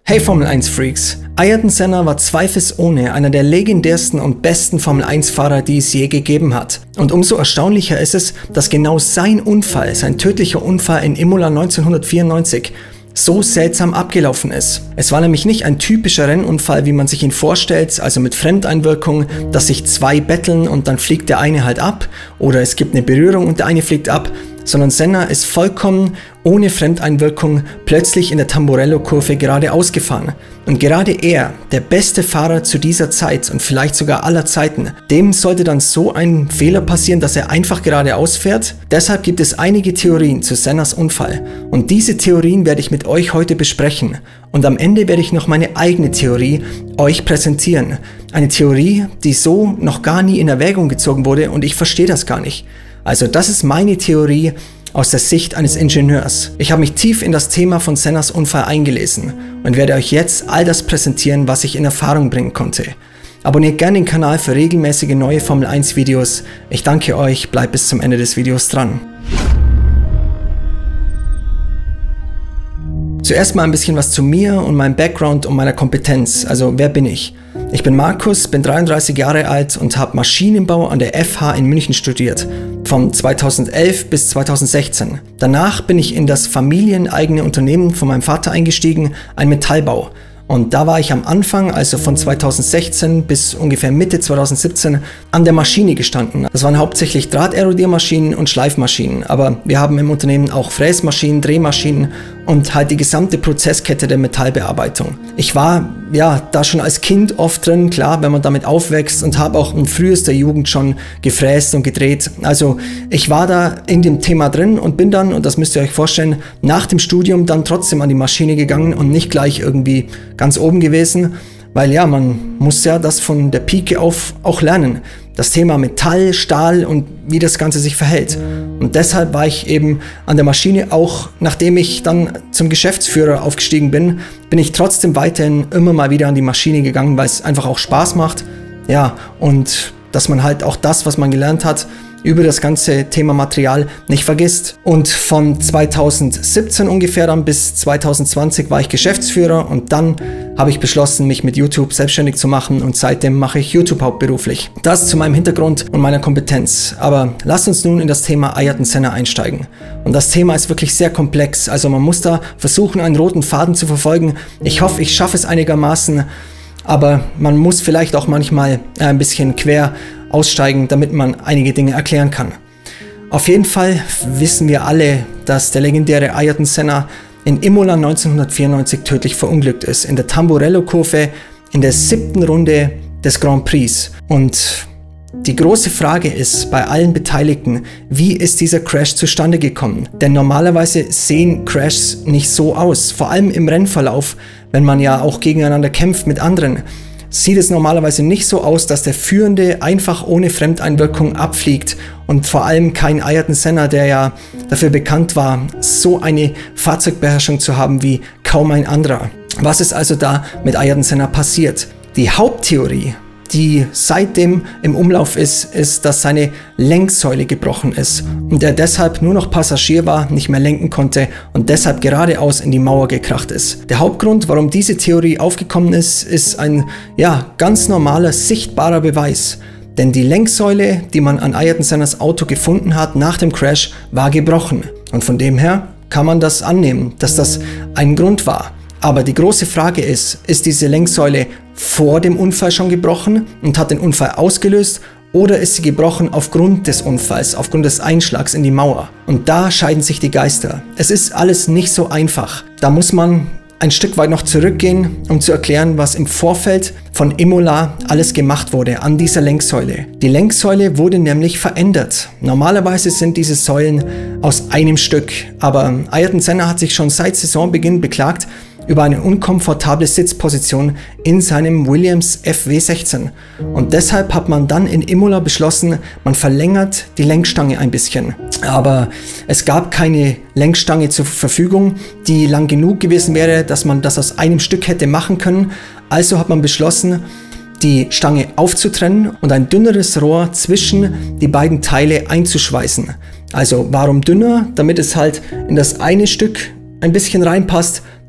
Hey Formel 1 Freaks! Ayrton Senna war zweifelsohne einer der legendärsten und besten Formel 1 Fahrer, die es je gegeben hat. Und umso erstaunlicher ist es, dass genau sein Unfall, sein tödlicher Unfall in Imola 1994, so seltsam abgelaufen ist. Es war nämlich nicht ein typischer Rennunfall, wie man sich ihn vorstellt, also mit Fremdeinwirkung, dass sich zwei betteln und dann fliegt der eine halt ab, oder es gibt eine Berührung und der eine fliegt ab, sondern Senna ist vollkommen ohne Fremdeinwirkung plötzlich in der Tamburello-Kurve geradeaus gefahren. Und gerade er, der beste Fahrer zu dieser Zeit und vielleicht sogar aller Zeiten, dem sollte dann so ein Fehler passieren, dass er einfach geradeaus fährt. Deshalb gibt es einige Theorien zu Sennas Unfall. Und diese Theorien werde ich mit euch heute besprechen. Und am Ende werde ich noch meine eigene Theorie euch präsentieren. Eine Theorie, die so noch gar nie in Erwägung gezogen wurde und ich verstehe das gar nicht. Also das ist meine Theorie aus der Sicht eines Ingenieurs. Ich habe mich tief in das Thema von Sennas Unfall eingelesen und werde euch jetzt all das präsentieren, was ich in Erfahrung bringen konnte. Abonniert gerne den Kanal für regelmäßige neue Formel 1 Videos. Ich danke euch, bleibt bis zum Ende des Videos dran. Zuerst mal ein bisschen was zu mir und meinem Background und meiner Kompetenz. Also wer bin ich? Ich bin Markus, bin 33 Jahre alt und habe Maschinenbau an der FH in München studiert, von 2011 bis 2016. Danach bin ich in das familieneigene Unternehmen von meinem Vater eingestiegen, ein Metallbau. Und da war ich am Anfang, also von 2016 bis ungefähr Mitte 2017, an der Maschine gestanden. Das waren hauptsächlich Drahterodiermaschinen und Schleifmaschinen, aber wir haben im Unternehmen auch Fräsmaschinen, Drehmaschinen und halt die gesamte Prozesskette der Metallbearbeitung. Ich war ja da schon als Kind oft drin, klar, wenn man damit aufwächst, und habe auch in frühester Jugend schon gefräst und gedreht. Also ich war da in dem Thema drin und bin dann, und das müsst ihr euch vorstellen, nach dem Studium dann trotzdem an die Maschine gegangen und nicht gleich irgendwie ganz oben gewesen, weil ja, man muss ja das von der Pike auf auch lernen. Das Thema Metall, Stahl und wie das Ganze sich verhält. Und deshalb war ich eben an der Maschine, auch nachdem ich dann zum Geschäftsführer aufgestiegen bin, bin ich trotzdem weiterhin immer mal wieder an die Maschine gegangen, weil es einfach auch Spaß macht. Ja, und dass man halt auch das, was man gelernt hat, über das ganze Thema Material nicht vergisst. Und von 2017 ungefähr dann bis 2020 war ich Geschäftsführer und dann habe ich beschlossen, mich mit YouTube selbstständig zu machen und seitdem mache ich YouTube hauptberuflich. Das zu meinem Hintergrund und meiner Kompetenz. Aber lasst uns nun in das Thema Ayrton Senna einsteigen. Und das Thema ist wirklich sehr komplex, also man muss da versuchen, einen roten Faden zu verfolgen. Ich hoffe, ich schaffe es einigermaßen, aber man muss vielleicht auch manchmal ein bisschen quer aussteigen, damit man einige Dinge erklären kann. Auf jeden Fall wissen wir alle, dass der legendäre Ayrton Senna in Imola 1994 tödlich verunglückt ist, in der Tamburello-Kurve in der 7. Runde des Grand Prix. Und die große Frage ist bei allen Beteiligten, wie ist dieser Crash zustande gekommen? Denn normalerweise sehen Crashs nicht so aus, vor allem im Rennverlauf, wenn man ja auch gegeneinander kämpft mit anderen. Sieht es normalerweise nicht so aus, dass der Führende einfach ohne Fremdeinwirkung abfliegt und vor allem kein Ayrton Senna, der ja dafür bekannt war, so eine Fahrzeugbeherrschung zu haben wie kaum ein anderer. Was ist also da mit Ayrton Senna passiert? Die Haupttheorie, die seitdem im Umlauf ist, dass seine Lenksäule gebrochen ist und er deshalb nur noch Passagier war, nicht mehr lenken konnte und deshalb geradeaus in die Mauer gekracht ist. Der Hauptgrund, warum diese Theorie aufgekommen ist, ist ein ganz normaler, sichtbarer Beweis. Denn die Lenksäule, die man an Ayrton Sennas Auto gefunden hat nach dem Crash, war gebrochen. Und von dem her kann man das annehmen, dass das ein Grund war. Aber die große Frage ist diese Lenksäule vor dem Unfall schon gebrochen und hat den Unfall ausgelöst, oder ist sie gebrochen aufgrund des Unfalls, aufgrund des Einschlags in die Mauer? Und da scheiden sich die Geister. Es ist alles nicht so einfach. Da muss man ein Stück weit noch zurückgehen, um zu erklären, was im Vorfeld von Imola alles gemacht wurde an dieser Lenksäule. Die Lenksäule wurde nämlich verändert. Normalerweise sind diese Säulen aus einem Stück, aber Ayrton Senna hat sich schon seit Saisonbeginn beklagt über eine unkomfortable Sitzposition in seinem Williams FW16. Und deshalb hat man dann in Imola beschlossen, man verlängert die Lenkstange ein bisschen. Aber es gab keine Lenkstange zur Verfügung, die lang genug gewesen wäre, dass man das aus einem Stück hätte machen können. Also hat man beschlossen, die Stange aufzutrennen und ein dünneres Rohr zwischen die beiden Teile einzuschweißen. Also warum dünner? Damit es halt in das eine Stück ein bisschen reinpasst,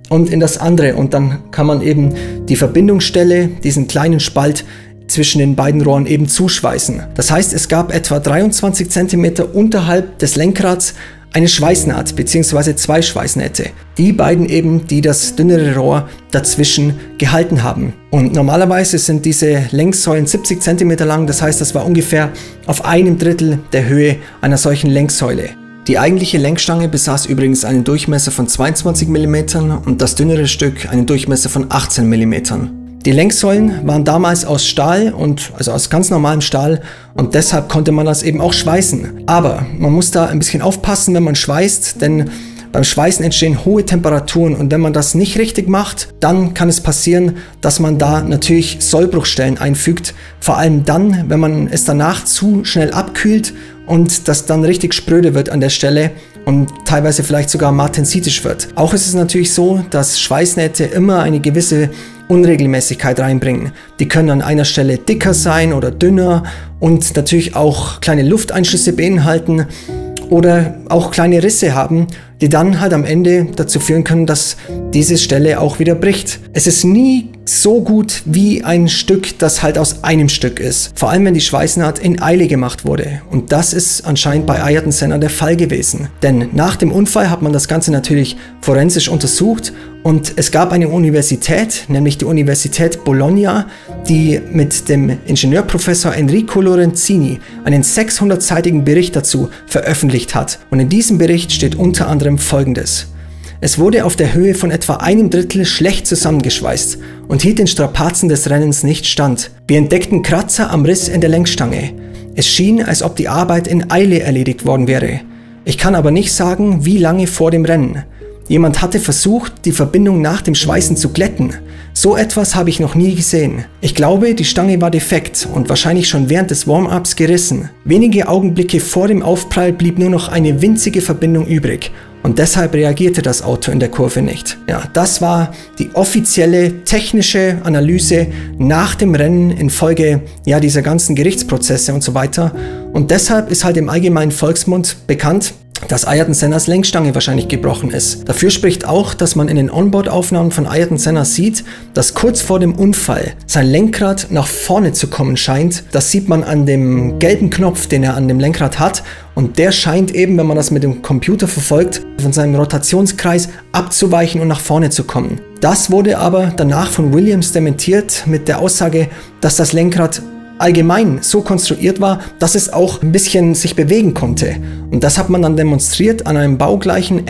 und in das andere. Und dann kann man eben die Verbindungsstelle, diesen kleinen Spalt zwischen den beiden Rohren eben zuschweißen. Das heißt, es gab etwa 23 cm unterhalb des Lenkrads eine Schweißnaht bzw. 2 Schweißnähte. Die beiden eben, die das dünnere Rohr dazwischen gehalten haben. Und normalerweise sind diese Längssäulen 70 cm lang, das heißt, das war ungefähr auf 1/3 der Höhe einer solchen Längssäule. Die eigentliche Lenkstange besaß übrigens einen Durchmesser von 22 mm und das dünnere Stück einen Durchmesser von 18 mm. Die Lenksäulen waren damals aus Stahl also aus ganz normalem Stahl, und deshalb konnte man das eben auch schweißen. Aber man muss da ein bisschen aufpassen, wenn man schweißt, denn beim Schweißen entstehen hohe Temperaturen, und wenn man das nicht richtig macht, dann kann es passieren, dass man da natürlich Sollbruchstellen einfügt. Vor allem dann, wenn man es danach zu schnell abkühlt und das dann richtig spröde wird an der Stelle und teilweise vielleicht sogar martensitisch wird. Auch ist es natürlich so, dass Schweißnähte immer eine gewisse Unregelmäßigkeit reinbringen. Die können an einer Stelle dicker sein oder dünner und natürlich auch kleine Lufteinschlüsse beinhalten oder auch kleine Risse haben, die dann halt am Ende dazu führen können, dass diese Stelle auch wieder bricht. Es ist nie so gut wie ein Stück, das halt aus einem Stück ist. Vor allem, wenn die Schweißnaht in Eile gemacht wurde. Und das ist anscheinend bei Ayrton Senna der Fall gewesen. Denn nach dem Unfall hat man das Ganze natürlich forensisch untersucht und es gab eine Universität, nämlich die Universität Bologna, die mit dem Ingenieurprofessor Enrico Lorenzini einen 600-seitigen Bericht dazu veröffentlicht hat. Und in diesem Bericht steht unter anderem Folgendes: Es wurde auf der Höhe von etwa 1/3 schlecht zusammengeschweißt und hielt den Strapazen des Rennens nicht stand. Wir entdeckten Kratzer am Riss in der Lenkstange. Es schien, als ob die Arbeit in Eile erledigt worden wäre. Ich kann aber nicht sagen, wie lange vor dem Rennen. Jemand hatte versucht, die Verbindung nach dem Schweißen zu glätten. So etwas habe ich noch nie gesehen. Ich glaube, die Stange war defekt und wahrscheinlich schon während des Warm-ups gerissen. Wenige Augenblicke vor dem Aufprall blieb nur noch eine winzige Verbindung übrig. Und deshalb reagierte das Auto in der Kurve nicht. Ja, das war die offizielle technische Analyse nach dem Rennen infolge dieser ganzen Gerichtsprozesse und so weiter. Und deshalb ist halt im allgemeinen Volksmund bekannt, dass Ayrton Sennas Lenkstange wahrscheinlich gebrochen ist. Dafür spricht auch, dass man in den Onboard-Aufnahmen von Ayrton Senna sieht, dass kurz vor dem Unfall sein Lenkrad nach vorne zu kommen scheint. Das sieht man an dem gelben Knopf, den er an dem Lenkrad hat. Und der scheint eben, wenn man das mit dem Computer verfolgt, von seinem Rotationskreis abzuweichen und nach vorne zu kommen. Das wurde aber danach von Williams dementiert mit der Aussage, dass das Lenkrad allgemein so konstruiert war, dass es auch ein bisschen sich bewegen konnte. Und das hat man dann demonstriert an einem baugleichen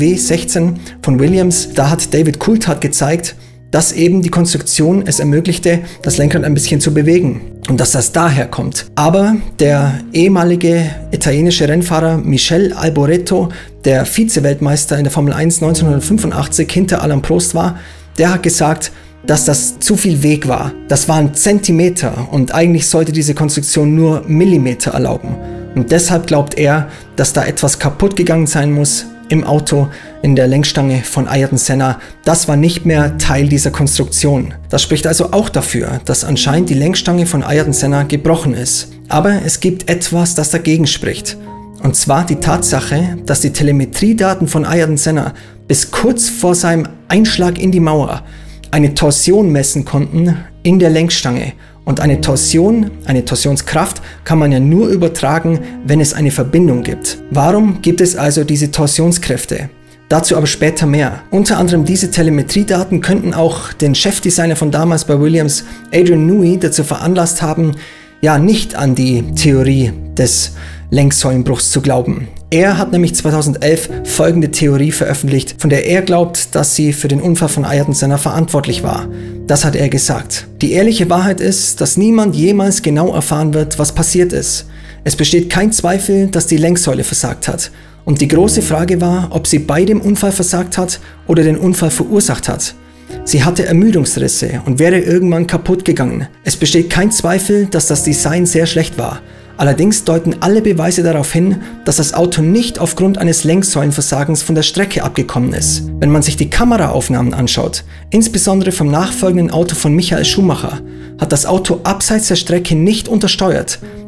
FW16 von Williams. Da hat David Coulthard gezeigt, dass eben die Konstruktion es ermöglichte, das Lenkrad ein bisschen zu bewegen und dass das daher kommt. Aber der ehemalige italienische Rennfahrer Michele Alboreto, der Vize-Weltmeister in der Formel 1 1985 hinter Alain Prost war, der hat gesagt, dass das zu viel Weg war. Das waren Zentimeter und eigentlich sollte diese Konstruktion nur Millimeter erlauben. Und deshalb glaubt er, dass da etwas kaputt gegangen sein muss im Auto, in der Lenkstange von Ayrton Senna. Das war nicht mehr Teil dieser Konstruktion. Das spricht also auch dafür, dass anscheinend die Lenkstange von Ayrton Senna gebrochen ist. Aber es gibt etwas, das dagegen spricht. Und zwar die Tatsache, dass die Telemetriedaten von Ayrton Senna bis kurz vor seinem Einschlag in die Mauer eine Torsion messen konnten in der Lenkstange. Und eine Torsion, eine Torsionskraft, kann man ja nur übertragen, wenn es eine Verbindung gibt. Warum gibt es also diese Torsionskräfte? Dazu aber später mehr. Unter anderem diese Telemetriedaten könnten auch den Chefdesigner von damals bei Williams, Adrian Newey, dazu veranlasst haben, nicht an die Theorie des Lenksäulenbruchs zu glauben. Er hat nämlich 2011 folgende Theorie veröffentlicht, von der er glaubt, dass sie für den Unfall von Ayrton Senna verantwortlich war. Das hat er gesagt. Die ehrliche Wahrheit ist, dass niemand jemals genau erfahren wird, was passiert ist. Es besteht kein Zweifel, dass die Lenksäule versagt hat. Und die große Frage war, ob sie bei dem Unfall versagt hat oder den Unfall verursacht hat. Sie hatte Ermüdungsrisse und wäre irgendwann kaputt gegangen. Es besteht kein Zweifel, dass das Design sehr schlecht war. Allerdings deuten alle Beweise darauf hin, dass das Auto nicht aufgrund eines Lenksäulenversagens von der Strecke abgekommen ist. Wenn man sich die Kameraaufnahmen anschaut, insbesondere vom nachfolgenden Auto von Michael Schumacher, hat das Auto abseits der Strecke nicht untersteuert.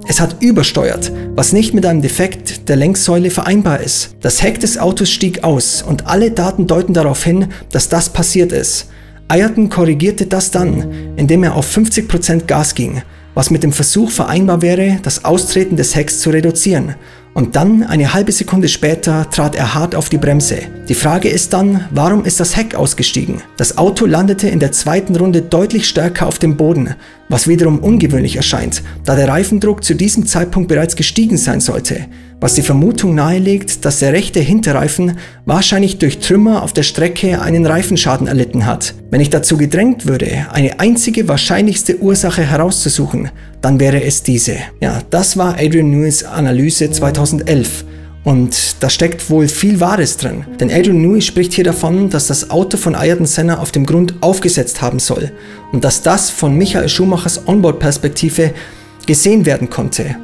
Es hat übersteuert, was nicht mit einem Defekt der Lenksäule vereinbar ist. Das Heck des Autos stieg aus und alle Daten deuten darauf hin, dass das passiert ist. Ayrton korrigierte das dann, indem er auf 50% Gas ging, was mit dem Versuch vereinbar wäre, das Austreten des Hecks zu reduzieren. Und dann, eine halbe Sekunde später, trat er hart auf die Bremse. Die Frage ist dann, warum ist das Heck ausgestiegen? Das Auto landete in der zweiten Runde deutlich stärker auf dem Boden, was wiederum ungewöhnlich erscheint, da der Reifendruck zu diesem Zeitpunkt bereits gestiegen sein sollte, was die Vermutung nahelegt, dass der rechte Hinterreifen wahrscheinlich durch Trümmer auf der Strecke einen Reifenschaden erlitten hat. Wenn ich dazu gedrängt würde, eine einzige wahrscheinlichste Ursache herauszusuchen, dann wäre es diese. Ja, das war Adrian Newey's Analyse 2011. Und da steckt wohl viel Wahres drin. Denn Adrian Newey spricht hier davon, dass das Auto von Ayrton Senna auf dem Grund aufgesetzt haben soll. Und dass das von Michael Schumachers Onboard-Perspektive gesehen werden konnte.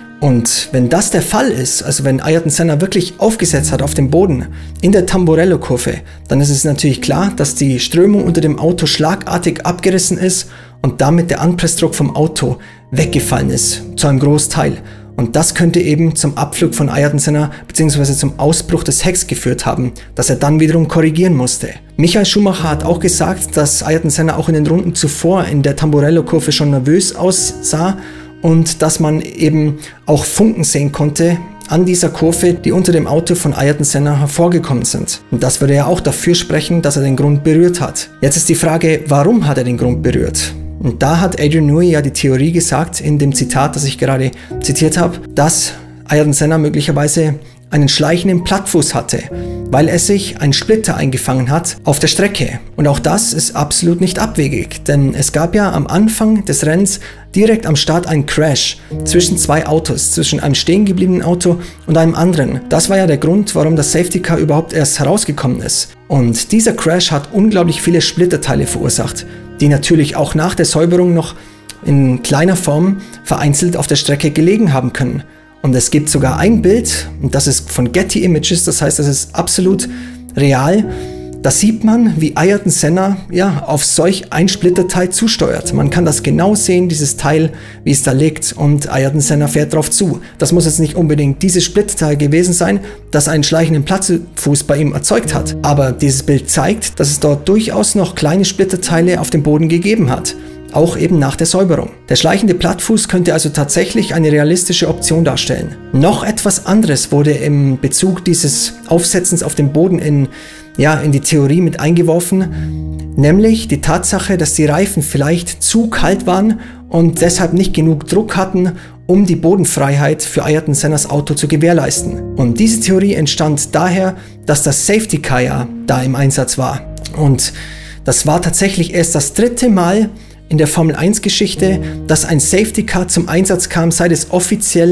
Und wenn das der Fall ist, also wenn Ayrton Senna wirklich aufgesetzt hat auf dem Boden in der Tamburello-Kurve, dann ist es natürlich klar, dass die Strömung unter dem Auto schlagartig abgerissen ist und damit der Anpressdruck vom Auto weggefallen ist, zu einem Großteil. Und das könnte eben zum Abflug von Ayrton Senna bzw. zum Ausbruch des Hecks geführt haben, das er dann wiederum korrigieren musste. Michael Schumacher hat auch gesagt, dass Ayrton Senna auch in den Runden zuvor in der Tamburello-Kurve schon nervös aussah und dass man eben auch Funken sehen konnte an dieser Kurve, die unter dem Auto von Ayrton Senna hervorgekommen sind. Und das würde ja auch dafür sprechen, dass er den Grund berührt hat. Jetzt ist die Frage, warum hat er den Grund berührt? Und da hat Adrian Newey ja die Theorie gesagt, in dem Zitat, das ich gerade zitiert habe, dass Ayrton Senna möglicherweise einen schleichenden Plattfuß hatte, weil er sich einen Splitter eingefangen hat auf der Strecke. Und auch das ist absolut nicht abwegig, denn es gab ja am Anfang des Rennens direkt am Start einen Crash zwischen zwei Autos, zwischen einem stehen gebliebenen Auto und einem anderen. Das war ja der Grund, warum das Safety Car überhaupt erst herausgekommen ist. Und dieser Crash hat unglaublich viele Splitterteile verursacht, die natürlich auch nach der Säuberung noch in kleiner Form vereinzelt auf der Strecke gelegen haben können. Und es gibt sogar ein Bild, und das ist von Getty Images, das heißt, das ist absolut real. Da sieht man, wie Ayrton Senna ja, auf solch ein Splitterteil zusteuert. Man kann das genau sehen, dieses Teil, wie es da liegt, und Ayrton Senna fährt drauf zu. Das muss jetzt nicht unbedingt dieses Splitterteil gewesen sein, das einen schleichenden Plattfuß bei ihm erzeugt hat. Aber dieses Bild zeigt, dass es dort durchaus noch kleine Splitterteile auf dem Boden gegeben hat. Auch eben nach der Säuberung. Der schleichende Plattfuß könnte also tatsächlich eine realistische Option darstellen. Noch etwas anderes wurde im Bezug dieses Aufsetzens auf dem Boden in die Theorie mit eingeworfen, nämlich die Tatsache, dass die Reifen vielleicht zu kalt waren und deshalb nicht genug Druck hatten, um die Bodenfreiheit für Ayrton Sennas Auto zu gewährleisten. Und diese Theorie entstand daher, dass das Safety Car ja da im Einsatz war. Und das war tatsächlich erst das dritte Mal in der Formel 1 Geschichte, dass ein Safety Car zum Einsatz kam, seit es offiziell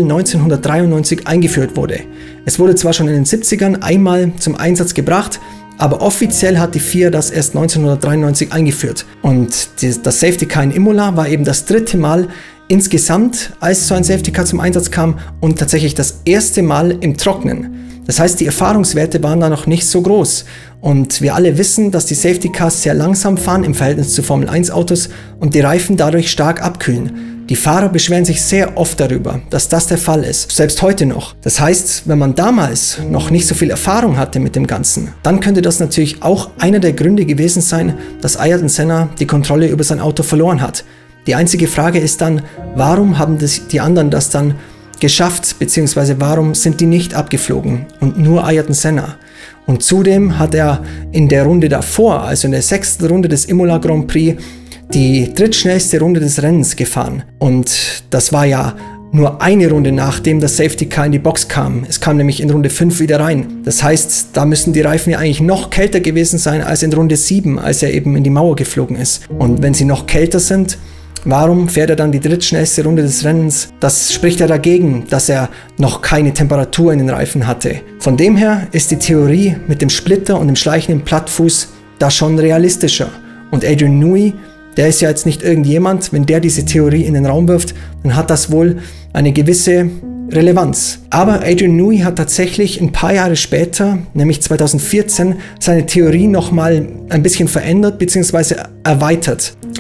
1993 eingeführt wurde. Es wurde zwar schon in den 70ern einmal zum Einsatz gebracht, aber offiziell hat die FIA das erst 1993 eingeführt. Und das Safety Car in Imola war eben das dritte Mal insgesamt, als so ein Safety Car zum Einsatz kam und tatsächlich das erste Mal im Trockenen. Das heißt, die Erfahrungswerte waren da noch nicht so groß. Und wir alle wissen, dass die Safety Cars sehr langsam fahren im Verhältnis zu Formel 1 Autos und die Reifen dadurch stark abkühlen. Die Fahrer beschweren sich sehr oft darüber, dass das der Fall ist, selbst heute noch. Das heißt, wenn man damals noch nicht so viel Erfahrung hatte mit dem Ganzen, dann könnte das natürlich auch einer der Gründe gewesen sein, dass Ayrton Senna die Kontrolle über sein Auto verloren hat. Die einzige Frage ist dann, warum haben die anderen das dann geschafft, beziehungsweise warum sind die nicht abgeflogen und nur Ayrton Senna? Und zudem hat er in der Runde davor, also in der 6. Runde des Imola Grand Prix, die drittschnellste Runde des Rennens gefahren. Und das war ja nur eine Runde, nachdem das Safety Car in die Box kam. Es kam nämlich in Runde 5 wieder rein. Das heißt, da müssen die Reifen ja eigentlich noch kälter gewesen sein als in Runde 7, als er eben in die Mauer geflogen ist. Und wenn sie noch kälter sind, warum fährt er dann die drittschnellste Runde des Rennens? Das spricht ja dagegen, dass er noch keine Temperatur in den Reifen hatte. Von dem her ist die Theorie mit dem Splitter und dem schleichenden Plattfuß da schon realistischer. Und Adrian Newey, der ist ja jetzt nicht irgendjemand, wenn der diese Theorie in den Raum wirft, dann hat das wohl eine gewisse Relevanz. Aber Adrian Newey hat tatsächlich ein paar Jahre später, nämlich 2014, seine Theorie nochmal ein bisschen verändert bzw. erweitert.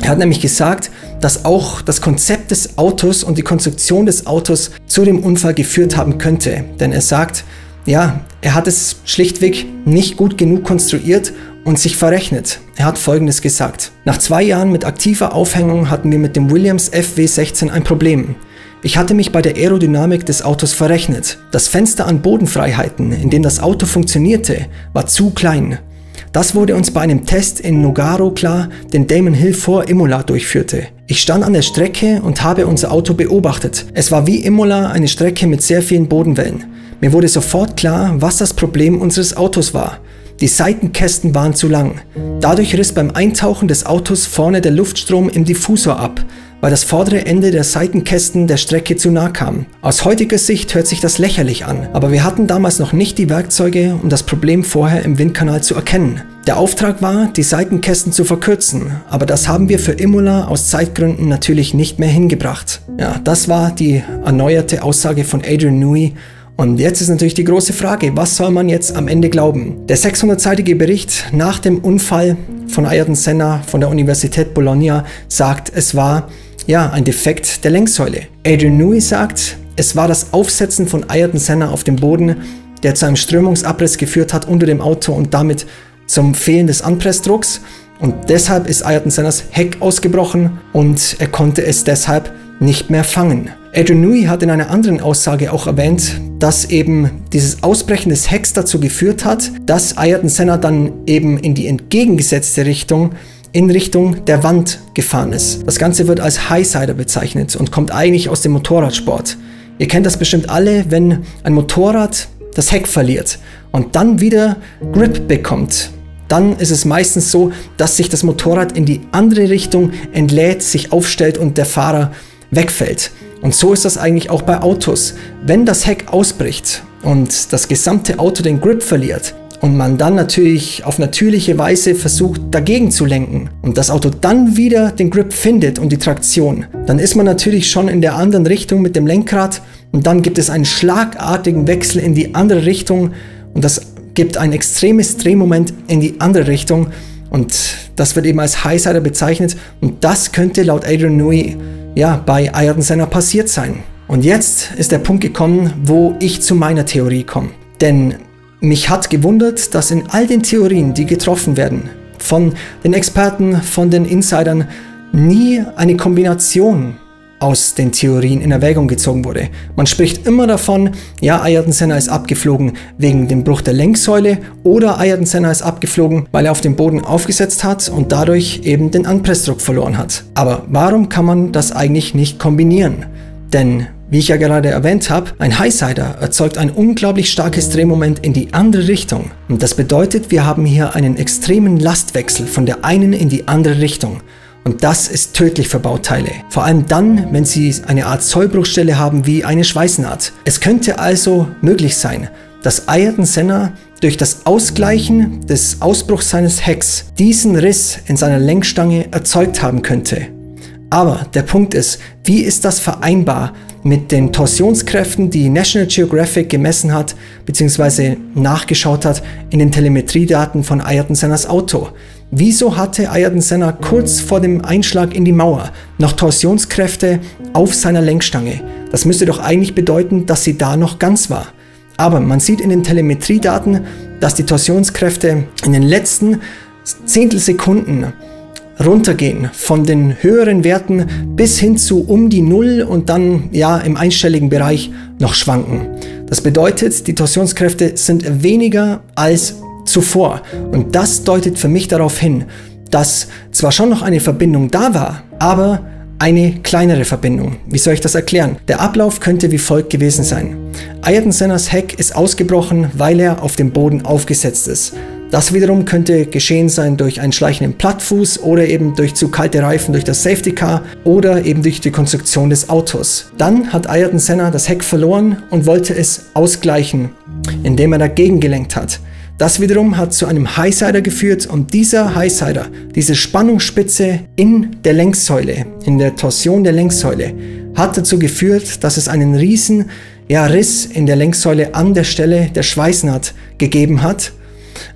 Er hat nämlich gesagt, dass auch das Konzept des Autos und die Konstruktion des Autos zu dem Unfall geführt haben könnte. Denn er sagt, ja, er hat es schlichtweg nicht gut genug konstruiert und sich verrechnet. Er hat Folgendes gesagt: Nach 2 Jahren mit aktiver Aufhängung hatten wir mit dem Williams FW16 ein Problem. Ich hatte mich bei der Aerodynamik des Autos verrechnet. Das Fenster an Bodenfreiheiten, in dem das Auto funktionierte, war zu klein. Das wurde uns bei einem Test in Nogaro klar, den Damon Hill vor Imola durchführte. Ich stand an der Strecke und habe unser Auto beobachtet. Es war wie Imola eine Strecke mit sehr vielen Bodenwellen. Mir wurde sofort klar, was das Problem unseres Autos war. Die Seitenkästen waren zu lang. Dadurch riss beim Eintauchen des Autos vorne der Luftstrom im Diffusor ab, weil das vordere Ende der Seitenkästen der Strecke zu nah kam. Aus heutiger Sicht hört sich das lächerlich an, aber wir hatten damals noch nicht die Werkzeuge, um das Problem vorher im Windkanal zu erkennen. Der Auftrag war, die Seitenkästen zu verkürzen, aber das haben wir für Imola aus Zeitgründen natürlich nicht mehr hingebracht. Ja, das war die erneuerte Aussage von Adrian Newey. Und jetzt ist natürlich die große Frage, was soll man jetzt am Ende glauben? Der 600-seitige Bericht nach dem Unfall von Ayrton Senna von der Universität Bologna sagt, es war ja ein Defekt der Lenksäule. Adrian Newey sagt, es war das Aufsetzen von Ayrton Senna auf dem Boden, der zu einem Strömungsabriss geführt hat unter dem Auto und damit zum Fehlen des Anpressdrucks. Und deshalb ist Ayrton Sennas Heck ausgebrochen und er konnte es deshalb nicht mehr fangen. Adrian Newey hat in einer anderen Aussage auch erwähnt, dass eben dieses Ausbrechen des Hecks dazu geführt hat, dass Ayrton Senna dann eben in die entgegengesetzte Richtung, in Richtung der Wand gefahren ist. Das Ganze wird als Highsider bezeichnet und kommt eigentlich aus dem Motorradsport. Ihr kennt das bestimmt alle, wenn ein Motorrad das Heck verliert und dann wieder Grip bekommt. Dann ist es meistens so, dass sich das Motorrad in die andere Richtung entlädt, sich aufstellt und der Fahrer wegfällt. Und so ist das eigentlich auch bei Autos. Wenn das Heck ausbricht und das gesamte Auto den Grip verliert und man dann natürlich auf natürliche Weise versucht dagegen zu lenken und das Auto dann wieder den Grip findet und die Traktion, dann ist man natürlich schon in der anderen Richtung mit dem Lenkrad und dann gibt es einen schlagartigen Wechsel in die andere Richtung und das gibt ein extremes Drehmoment in die andere Richtung und das wird eben als Highsider bezeichnet und das könnte laut Adrian Newey ja bei Ayrton Senna passiert sein. Und jetzt ist der Punkt gekommen, wo ich zu meiner Theorie komme. Denn mich hat gewundert, dass in all den Theorien, die getroffen werden, von den Experten, von den Insidern, nie eine Kombination aus den Theorien in Erwägung gezogen wurde. Man spricht immer davon, ja, Ayrton Senna ist abgeflogen wegen dem Bruch der Lenksäule oder Ayrton Senna ist abgeflogen, weil er auf dem Boden aufgesetzt hat und dadurch eben den Anpressdruck verloren hat. Aber warum kann man das eigentlich nicht kombinieren? Denn, wie ich ja gerade erwähnt habe, ein Highsider erzeugt ein unglaublich starkes Drehmoment in die andere Richtung. Und das bedeutet, wir haben hier einen extremen Lastwechsel von der einen in die andere Richtung. Und das ist tödlich für Bauteile. Vor allem dann, wenn sie eine Art Sollbruchstelle haben wie eine Schweißnaht. Es könnte also möglich sein, dass Ayrton Senna durch das Ausgleichen des Ausbruchs seines Hecks diesen Riss in seiner Lenkstange erzeugt haben könnte. Aber der Punkt ist, wie ist das vereinbar mit den Torsionskräften, die National Geographic gemessen hat bzw. nachgeschaut hat in den Telemetriedaten von Ayrton Sennas Auto? Wieso hatte Ayrton Senna kurz vor dem Einschlag in die Mauer noch Torsionskräfte auf seiner Lenkstange? Das müsste doch eigentlich bedeuten, dass sie da noch ganz war. Aber man sieht in den Telemetriedaten, dass die Torsionskräfte in den letzten Zehntelsekunden runtergehen von den höheren Werten bis hin zu um die 0 und dann ja im einstelligen Bereich noch schwanken. Das bedeutet, die Torsionskräfte sind weniger als zuvor und das deutet für mich darauf hin, dass zwar schon noch eine Verbindung da war, aber eine kleinere Verbindung. Wie soll ich das erklären? Der Ablauf könnte wie folgt gewesen sein. Ayrton Sennas Heck ist ausgebrochen, weil er auf dem Boden aufgesetzt ist. Das wiederum könnte geschehen sein durch einen schleichenden Plattfuß oder eben durch zu kalte Reifen durch das Safety Car oder eben durch die Konstruktion des Autos. Dann hat Ayrton Senna das Heck verloren und wollte es ausgleichen, indem er dagegen gelenkt hat. Das wiederum hat zu einem Highsider geführt und dieser Highsider, diese Spannungsspitze in der Lenksäule, in der Torsion der Lenksäule, hat dazu geführt, dass es einen riesen Riss in der Lenksäule an der Stelle der Schweißnaht gegeben hat.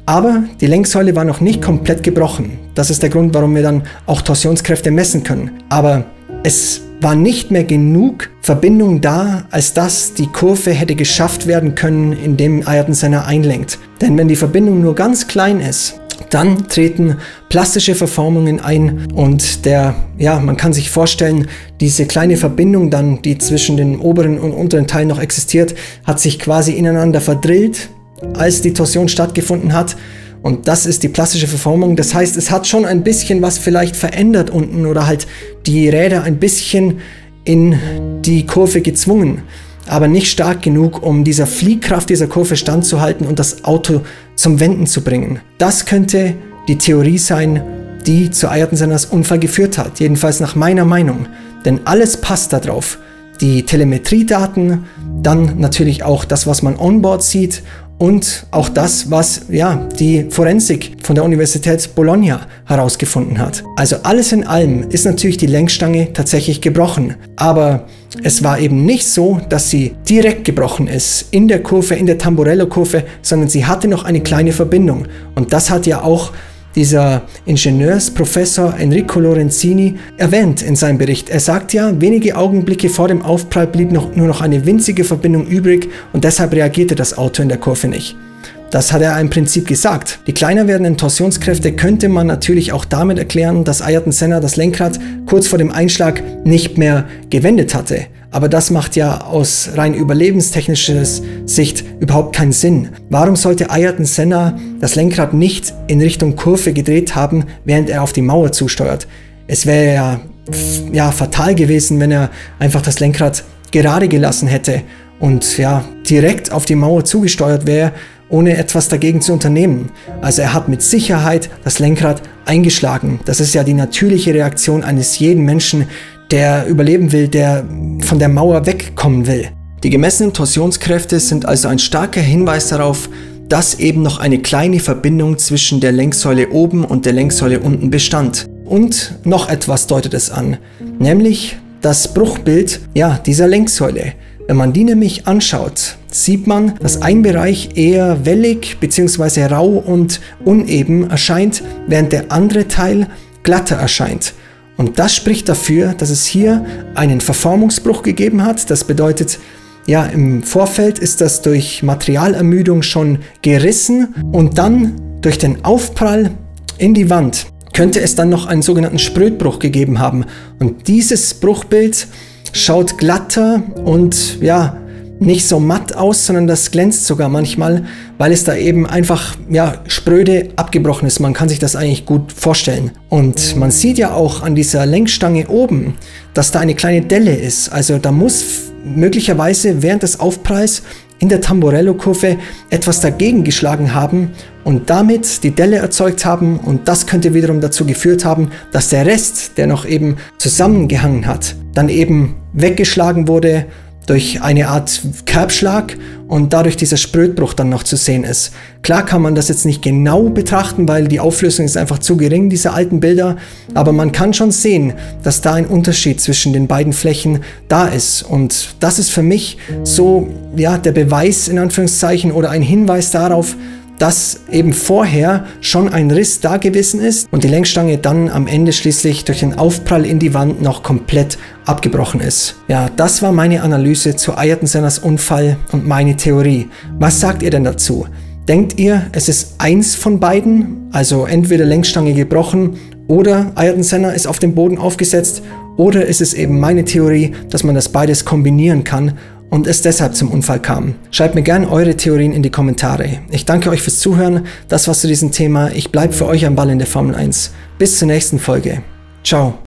Aber die Lenksäule war noch nicht komplett gebrochen. Das ist der Grund, warum wir dann auch Torsionskräfte messen können. Aber es war nicht mehr genug Verbindung da, als dass die Kurve hätte geschafft werden können, indem Ayrton Senna einlenkt. Denn wenn die Verbindung nur ganz klein ist, dann treten plastische Verformungen ein und man kann sich vorstellen, diese kleine Verbindung dann, die zwischen den oberen und unteren Teilen noch existiert, hat sich quasi ineinander verdrillt, als die Torsion stattgefunden hat. Und das ist die plastische Verformung. Das heißt, es hat schon ein bisschen was vielleicht verändert unten oder halt die Räder ein bisschen in die Kurve gezwungen. Aber nicht stark genug, um dieser Fliehkraft dieser Kurve standzuhalten und das Auto zum Wenden zu bringen. Das könnte die Theorie sein, die zu Ayrton Sennas Unfall geführt hat. Jedenfalls nach meiner Meinung. Denn alles passt da drauf. Die Telemetriedaten, dann natürlich auch das, was man onboard sieht und auch das, was die Forensik von der Universität Bologna herausgefunden hat. Also alles in allem ist natürlich die Lenkstange tatsächlich gebrochen. Aber es war eben nicht so, dass sie direkt gebrochen ist in der Kurve, in der Tamburello-Kurve, sondern sie hatte noch eine kleine Verbindung. Und das hat ja auch dieser Ingenieursprofessor Enrico Lorenzini erwähnt in seinem Bericht. Er sagt ja, wenige Augenblicke vor dem Aufprall blieb nur noch eine winzige Verbindung übrig und deshalb reagierte das Auto in der Kurve nicht. Das hat er im Prinzip gesagt. Die kleiner werdenden Torsionskräfte könnte man natürlich auch damit erklären, dass Ayrton Senna das Lenkrad kurz vor dem Einschlag nicht mehr gewendet hatte. Aber das macht ja aus rein überlebenstechnischer Sicht überhaupt keinen Sinn. Warum sollte Ayrton Senna das Lenkrad nicht in Richtung Kurve gedreht haben, während er auf die Mauer zusteuert? Es wäre ja fatal gewesen, wenn er einfach das Lenkrad gerade gelassen hätte und direkt auf die Mauer zugesteuert wäre, ohne etwas dagegen zu unternehmen. Also er hat mit Sicherheit das Lenkrad eingeschlagen. Das ist ja die natürliche Reaktion eines jeden Menschen, der überleben will, der von der Mauer wegkommen will. Die gemessenen Torsionskräfte sind also ein starker Hinweis darauf, dass eben noch eine kleine Verbindung zwischen der Lenksäule oben und der Lenksäule unten bestand. Und noch etwas deutet es an, nämlich das Bruchbild dieser Lenksäule. Wenn man die nämlich anschaut, sieht man, dass ein Bereich eher wellig bzw. rau und uneben erscheint, während der andere Teil glatter erscheint. Und das spricht dafür, dass es hier einen Verformungsbruch gegeben hat. Das bedeutet, im Vorfeld ist das durch Materialermüdung schon gerissen und dann durch den Aufprall in die Wand könnte es dann noch einen sogenannten Sprödbruch gegeben haben. Und dieses Bruchbild schaut glatter und nicht so matt aus, sondern das glänzt sogar manchmal, weil es da eben einfach spröde abgebrochen ist. Man kann sich das eigentlich gut vorstellen. Und man sieht ja auch an dieser Lenkstange oben, dass da eine kleine Delle ist. Also da muss möglicherweise während des Aufpralls in der Tamburello-Kurve etwas dagegen geschlagen haben und damit die Delle erzeugt haben, und das könnte wiederum dazu geführt haben, dass der Rest, der noch eben zusammengehangen hat, dann eben weggeschlagen wurde durch eine Art Kerbschlag und dadurch dieser Sprödbruch dann noch zu sehen ist. Klar kann man das jetzt nicht genau betrachten, weil die Auflösung ist einfach zu gering, dieser alten Bilder, aber man kann schon sehen, dass da ein Unterschied zwischen den beiden Flächen da ist, und das ist für mich so der Beweis in Anführungszeichen oder ein Hinweis darauf, dass eben vorher schon ein Riss da gewesen ist und die Lenkstange dann am Ende schließlich durch den Aufprall in die Wand noch komplett abgebrochen ist. Ja, das war meine Analyse zu Ayrton Sennas Unfall und meine Theorie. Was sagt ihr denn dazu? Denkt ihr, es ist eins von beiden, also entweder Lenkstange gebrochen oder Ayrton Senna ist auf dem Boden aufgesetzt, oder ist es eben meine Theorie, dass man das beides kombinieren kann und es deshalb zum Unfall kam? Schreibt mir gerne eure Theorien in die Kommentare. Ich danke euch fürs Zuhören. Das war's zu diesem Thema. Ich bleibe für euch am Ball in der Formel 1. Bis zur nächsten Folge. Ciao.